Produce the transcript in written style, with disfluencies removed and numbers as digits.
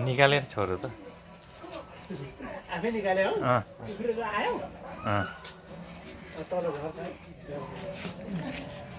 निकालेर छोरो त आफै निकाल्यो हो अँ उफ्रेर आयो अँ तल घर